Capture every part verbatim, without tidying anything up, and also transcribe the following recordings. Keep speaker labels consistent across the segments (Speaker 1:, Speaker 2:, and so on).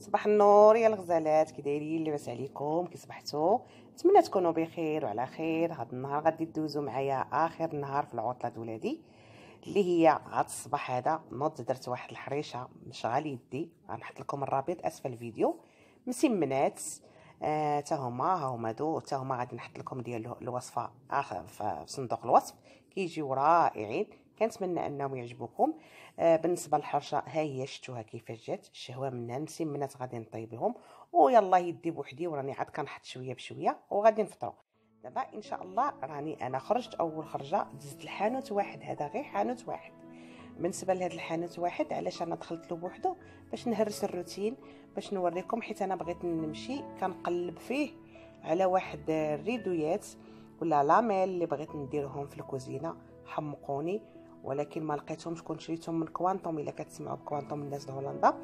Speaker 1: صباح النور يا الغزالات، كي دايرين؟ لاباس عليكم؟ كي صبحتوا؟ نتمنى تكونوا بخير وعلى خير. هذا النهار غادي تدوزوا معايا اخر نهار في العطله د ولادي اللي هي هاد الصباح. هذا نوض درت واحد الحريشه مشغال يدي، غنحط لكم الرابط اسفل الفيديو. مسمنات آه تا هما ها هما دو تا هما غادي نحط لكم ديال الوصفه اخر في صندوق الوصف، كيجيو رائعين. كنتمنى انهم يعجبوكم. آه بالنسبه للحرشه ها هي شفتوها كيفاش جات الشهوه منها. مسمنات غادي نطيبهم ويلا يدي بوحدي، وراني عاد كنحط شويه بشويه وغادي نفطروا. دابا ان شاء الله راني انا خرجت اول خرجه، دزت الحانوت واحد، هذا غير حانوت واحد. بالنسبه لهذا الحانوت واحد علاش انا دخلت له بوحدو؟ باش نهرس الروتين، باش نوريكم، حيت انا بغيت نمشي كنقلب فيه على واحد الريدويات ولا لاميل اللي بغيت نديرهم في الكوزينه. حمقوني ولكن ما لقيتهمش. كنت شريتهم من كوانتوم، الا كتسمعوا بكوانتوم الناس د هولندا.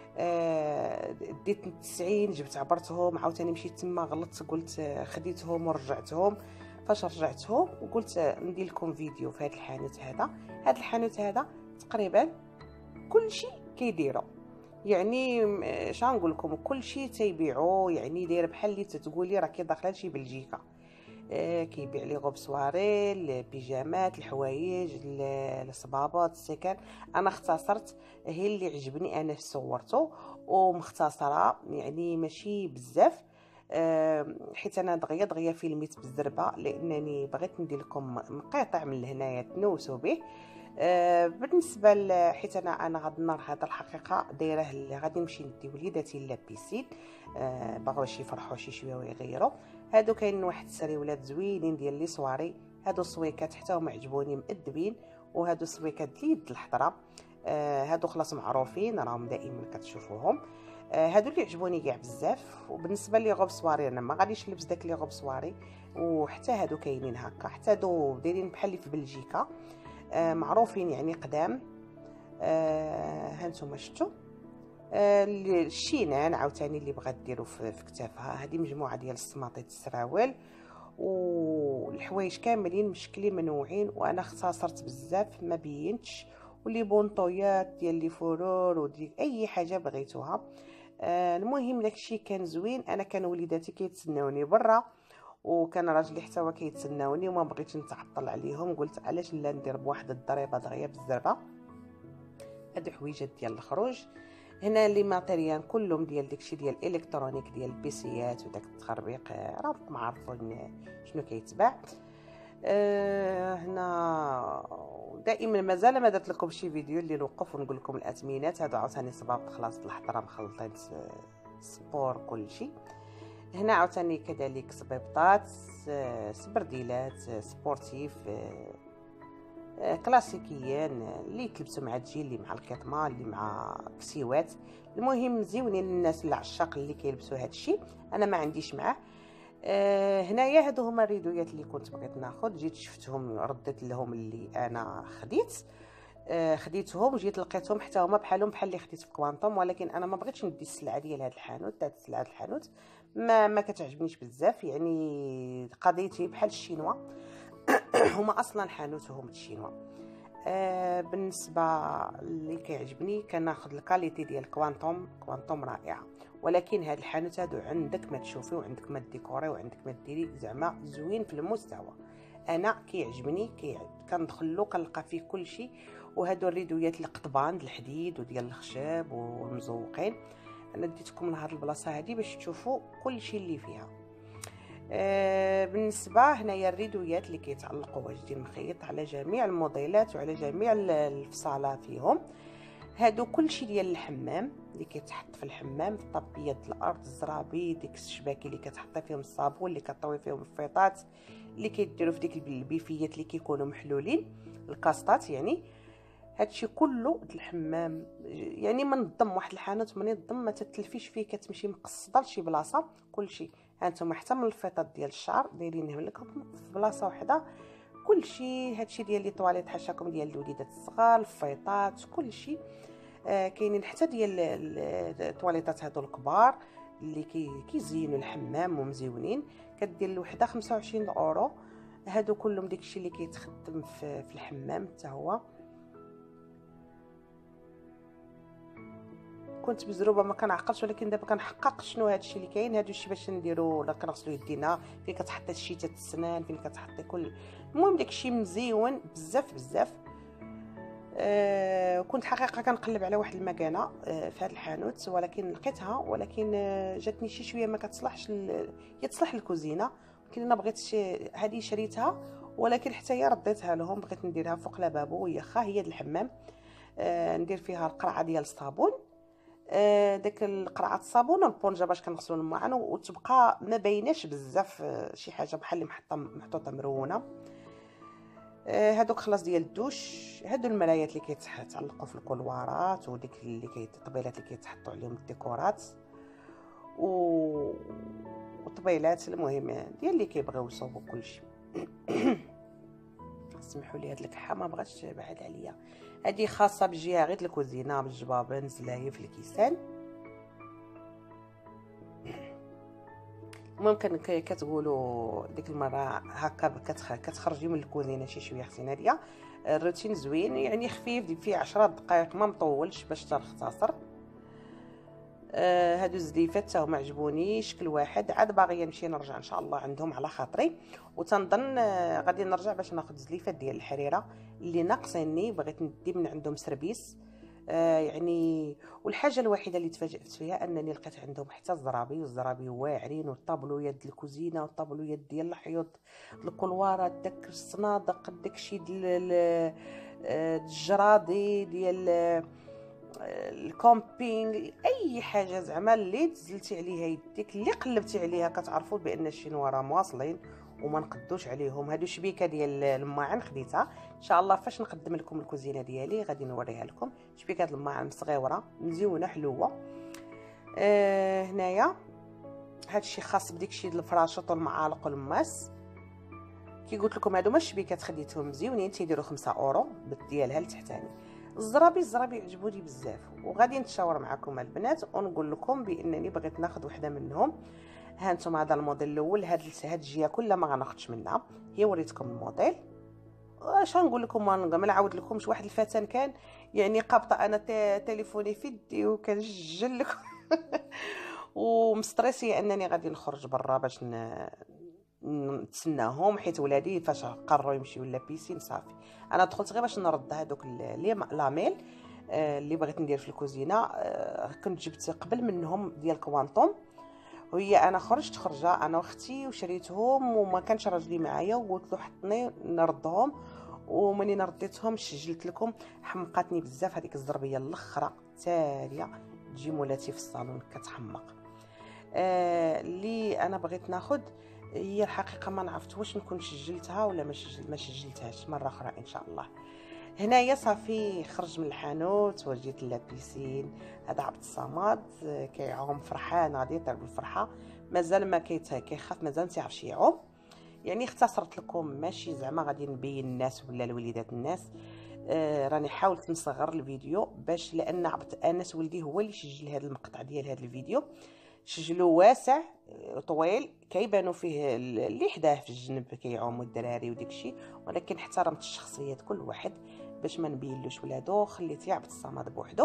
Speaker 1: آه ديت تسعين، جبت عبرتهم، عاوتاني مشيت تما غلطت، قلت خديتهم ورجعتهم. فاش رجعتهم وقلت ندير لكم فيديو في هذا الحانوت هذا. هذا الحانوت هذا تقريبا كلشي كيديروا، يعني اش غنقول لكم، كلشي تيبيعوا، يعني داير بحال اللي تتقولي راكي داخله لشي بلجيكا. آه كيبيع لي غوب سواري، البيجامات، الحوايج، الصبابط، السكن. انا اختصرت هي اللي عجبني انا صورته ومختصره، يعني ماشي بزاف. أه حيت انا دغيا دغيا فيلميت بالزربه، لانني بغيت ندير لكم مقاطع من هنايا تنوسوا به. أه بالنسبه ل... حيت انا انا غاد النهار هذا الحقيقه دايره اللي غادي نمشي ندي وليداتي لابيسين. أه بغاو شي يفرحوا شي شويه ويغيروا. هادو كاين واحد السريولات زوينين ديال لي صواري، هادو الصويكات حتى هما عجبوني مؤدبين، وهادو الصويكات ليد الحضره. أه هادو خلاص معروفين راهم دائما كتشوفوهم. آه هادو اللي عجبوني كاع بزاف. وبالنسبه لي غوب سواري انا ما غاديش نلبس داك لي غوب سواري، وحتى هادو كاينين هكا، حتى هادو دايرين بحال اللي في بلجيكا. آه معروفين يعني قدام. آه هانتوما شفتوا. آه الشينان عاوتاني اللي بغات ديرو في, في كتافها، هذه مجموعه ديال السماطيط السراول والحوايج كاملين مشكلين منوعين، وانا اختصرت بزاف ما بينتش. ولي بونطويات ديال لي فورور وديال اي حاجه بغيتوها. آه المهم داكشي كان زوين. انا كان وليداتي كيتسناوني برا، وكان راجلي حتى هو كيتسناوني، وما بغيتش نتعطل عليهم. قلت علاش لا ندير بواحد الضريبه دغيا بالزربه. هادو حويجات ديال الخروج. هنا لي ماتيريال كلهم ديال داكشي ديال الالكترونيك، ديال البيسيات وداك التخربيق، راكم عارفين شنو كيتباع. أه هنا دائما مازال ما درت لكم شي فيديو اللي نوقف ونقول لكم الاثمنات. هادو عاوتاني صباب خلاص الحضره مخلطين سبور كلشي. هنا عاوتاني كذلك صبيبطات، سبرديلات سبورتيف كلاسيكيين اللي تلبسوا مع الجيل، اللي مع الكطمه، اللي مع كسيوات. المهم زوينين الناس اللي عشاق اللي كيلبسوا هذا الشيء. انا ما عنديش معاه. آه هنايا هادو هما الريدويات اللي كنت بغيت ناخذ، جيت شفتهم رديت لهم اللي انا خديت. آه خديتهم وجيت لقيتهم حتى هما بحالهم بحال اللي خديت في كوانتوم، ولكن انا ما بغيتش ندي السلعه ديال هذا الحانوت. هاد السلعه ديال الحانوت ما ما كتعجبنيش بزاف، يعني قضيتي بحال الشينوا. هما اصلا حانوتهم الشينوا. آه بالنسبه اللي كيعجبني كناخذ الكاليتي ديال كوانتوم. كوانتوم رائعه، ولكن هاد الحانوت هادو عندك ما تشوفي وعندك ما ديكوري وعندك ما ديري، زعما زوين في المستوى. انا كيعجبني كي كندخلو كنلقى فيه كلشي. وهادو الريدويات القضبان د الحديد وديال الخشب والمزوقين. انا ديتكم لهاد البلاصه هادي باش تشوفوا كلشي اللي فيها. آه بالنسبه هنايا الريدويات اللي كيتعلقوا واش ديال مخيط على جميع الموديلات وعلى جميع الفصاله فيهم. هادو كلشي ديال الحمام اللي كيتحط في الحمام، في طابيه الارض، الزرابي، ديك الشباكي اللي كتحطي فيهم الصابون، اللي كطوي فيهم الفيطات، اللي كيديروا في ديك البيفيات اللي كيكونوا محلولين، الكاستات يعني. هادشي كله الحمام يعني منظم، واحد الحانوت منظم ما تتلفيش فيه، كتمشي مقصده لشي بلاصه. كلشي هانتوما حتى من الفيطات ديال الشعر دايرينهم لكم في بلاصه وحده. كلشي هادشي ديال لي طواليت حاشاكم ديال الوليدات الصغار، الفيطات، كلشي. آه كاينين حتى ديال الطواليطات هادو الكبار اللي كي كيزينوا الحمام ومزيونين. كدير الوحده خمسة وعشرين اورو. هادو كلهم داكشي اللي كيتخدم في, في الحمام حتى هو. كنت بزروبه ما كنعقلش، ولكن دابا كنحقق شنو هادشي اللي كاين. هادو الشيء باش نديرو، ولا كنغسلو يدينا، فين كتحطي الشيته السنان، فين كتحطي كل، المهم داكشي مزيون بزاف بزاف. أه كنت حقيقه كنقلب على واحد المكانه أه في هذا الحانوت، ولكن لقيتها، ولكن أه جاتني شي شويه ما كتصلحش ل... هي تصلح للكوزينه، ولكن انا بغيت شي... هذه شريتها، ولكن حتى هي رديتها لهم، بغيت نديرها فوق لابابو، وهي خا هي د الحمام. أه ندير فيها القرعه ديال الصابون، أه داك القرعه الصابون والبونجه باش كنغسلو الماعن، وتبقى ما بايناش بزاف أه شي حاجه بحال اللي محطه محطوطه مرونه. هادوك خلاص ديال الدوش، هادو المرايات اللي كيتعلقوا في الكولوارات، وديك اللي كيطبيلات اللي كيتحطوا عليهم الديكورات و وطبيلات، المهم ديال اللي كيبغيو يصوبوا كلشي. سمحوا لي هاد الكحه ما بغاتش بعد عليا، هادي خاصه بالجهه غير الكوزينه، بالجبابن زلايه في الكيسان. ممكن كتقولوا ديك المره هكا كتخرجي من الكوزينه شي شويه حسين. هاديه الروتين زوين يعني خفيف، دير فيه عشرة دقائق ما مطولش باش تختصر. آه هادو الزليفات حتى هما عجبوني، شكل واحد، عاد باغيه نمشي نرجع ان شاء الله عندهم على خاطري، وتنظن آه غادي نرجع باش ناخذ زليفات ديال الحريره اللي ناقصيني، بغيت ندي من عندهم سربيس. آه يعني والحاجه الوحيده اللي تفاجات فيها انني لقيت عندهم حتى الزرابي، والزرابي واعرين، والطابلويات ديال الكوزينه، والطابلويات ديال الحيوط، الكولوارات، داك الصنادق، داكشي ديال الجرادي ديال الكومبينغ، اي حاجه زعما اللي تزلتي عليها يديك، اللي قلبتي عليها كتعرفوا بان الشينوا راه مواصلين وما نقدوش عليهم. هادو شبيكه ديال الماعن خديتها ان شاء الله فاش نقدم لكم الكوزينه ديالي غادي نوريها لكم. شبيكه الماعن صغيره مزيونه حلوه. آه هنايا هادشي خاص بديكشي ديال الفراشط والمعالق والماس. كي قلت لكم هادو ما الشبيكات خديتهم مزيونين، تيديروا خمسة اورو ديالها لتحتاني. الزرابي الزرابي عجبوني بزاف، وغادي نتشاور معكم البنات ونقول لكم بانني بغيت ناخذ وحده منهم. ها انتم هذا الموديل الاول، هاد هاد الجهه كلها ما غناخذش منها، هي وريتكم الموديل. اش غنقول لكم، ما نعاود لكمش. واحد الفتان كان يعني قابطه انا تليفوني في يدي وكنسجل لكم ومستريسيه انني غادي نخرج برا باش نتسناهم، حيت ولادي فاش قرروا يمشيو لابيسين صافي انا دخلت غير باش نرد هذوك لاميل اللي بغيت ندير في الكوزينه. كنت جبت قبل منهم ديال كوانطوم، وهي انا خرجت خرجه انا واختي وشريتهم، وما كانش راجلي معايا، وقلت له حطني نردهم، ومنين رديتهم سجلت لكم. حمقاتني بزاف هذيك الزربيه الاخرى التاليه تجي مولاتي في الصالون كتحمق. آه اللي انا بغيت ناخذ هي الحقيقه ما عرفت واش نكون سجلتها ولا ما سجل ما سجلتهاش، مره اخرى ان شاء الله. هنايا صافي خرج من الحانوت وجيت لابيسين. هذا عبد الصمد كيعوم فرحان، غادي يطير بالفرحه، مازال ما كيخاف، مازال ما تيعرفش يعوم. يعني اختصرت لكم، ماشي زعما غادي نبين الناس ولا الوليدات الناس. آه راني حاولت نصغر الفيديو باش، لان عبد انس ولدي هو اللي سجل هذا المقطع ديال هذا الفيديو، سجلو واسع طويل كيبانوا فيه اللي حداه في الجنب كيعوموا الدراري وداكشي، ولكن احترمت الشخصيات كل واحد باش ما نبينلوش ولادو، خليت عبد الصمد بوحدو.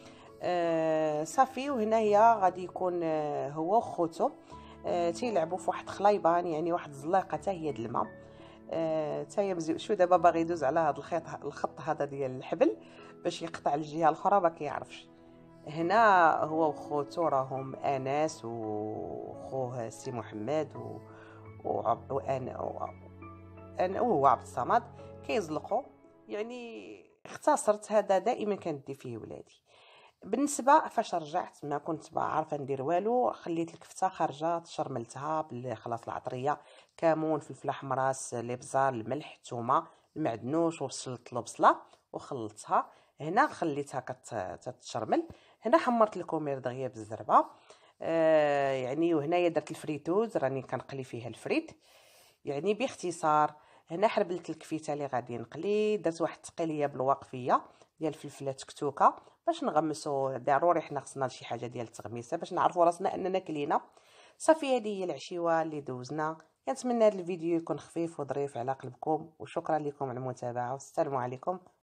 Speaker 1: آه صافي. وهنايا غادي يكون آه هو وخوتو آه تيلعبوا في واحد خلايبان، يعني واحد الزليقه حتى هي د الماء. آه تا هي مزيون. شو دابا باغي يدوز على هذا الخيط الخط هذا ديال الحبل باش يقطع الجهه الاخرى ما كيعرفش. هنا هو وخوتو راهم انس وخوه سي محمد و وعب وانا انا وهو عبد الصمد كيزلقوا. يعني اختصرت، هذا دائما كندي فيه ولادي. بالنسبه فاش رجعت ما كنت عارفه ندير والو، خليت الكفته خارجه شرملتها خلاص العطريه، كمون، فلفله حمراء، الابزار، الملح، الثومه، المعدنوش، وبصلت البصله وخلطتها. هنا خليتها كتشرمل. هنا حمرت الكومير دغيا بالزربه. آه يعني وهنايا درت الفريتوز، راني كنقلي فيها الفريت يعني باختصار. هنا حربلت الكفيته اللي غادي نقلي، درت واحد التقليه بالوقفيه ديال الفلفله تكتوكه باش نغمسو، ضروري حنا خصنا شي حاجه ديال التغميسه باش نعرفوا راسنا اننا كلينا. صافي هذه هي العشيوه اللي دوزنا. كنتمنى هذا الفيديو يكون خفيف وظريف على قلبكم، وشكرا لكم على المتابعه، والسلام عليكم.